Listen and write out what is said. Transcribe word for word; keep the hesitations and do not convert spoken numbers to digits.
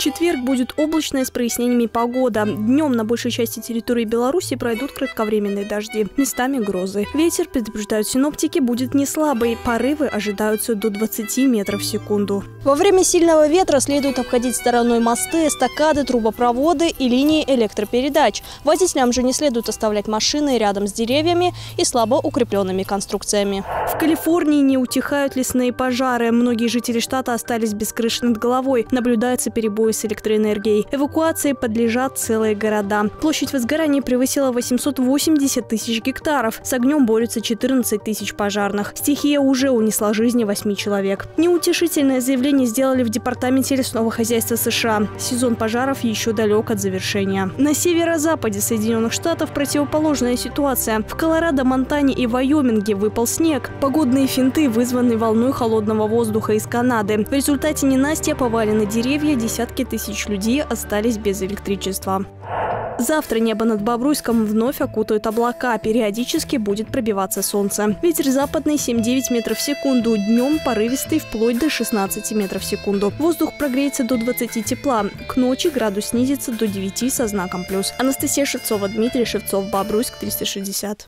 четверг будет облачная с прояснениями погода. Днем на большей части территории Беларуси пройдут кратковременные дожди. Местами грозы. Ветер, предупреждают синоптики, будет не слабый. Порывы ожидаются до двадцати метров в секунду. Во время сильного ветра следует обходить стороной мосты, эстакады, трубопроводы и линии электропередач. Водителям же не следует оставлять машины рядом с деревьями и слабо укрепленными конструкциями. В Калифорнии не утихают лесные пожары. Многие жители штата остались без крыши над головой. Наблюдаются перебои с электроэнергией. Эвакуации подлежат целые города. Площадь возгорания превысила восемьсот восемьдесят тысяч гектаров. С огнем борются четырнадцать тысяч пожарных. Стихия уже унесла жизни восьми человек. Неутешительное заявление сделали в Департаменте лесного хозяйства США. Сезон пожаров еще далек от завершения. На северо-западе Соединенных Штатов противоположная ситуация. В Колорадо, Монтане и Вайоминге выпал снег. Погодные финты вызваны волной холодного воздуха из Канады. В результате ненастья повалены деревья, десятки тысяч людей остались без электричества. Завтра небо над Бобруйском вновь окутают облака. Периодически будет пробиваться солнце. Ветер западный семь-девять метров в секунду. Днем порывистый вплоть до шестнадцати метров в секунду. Воздух прогреется до двадцати тепла. К ночи градус снизится до девяти со знаком плюс. Анастасия Шевцова, Дмитрий Шевцов, Бобруйск, триста шестьдесят.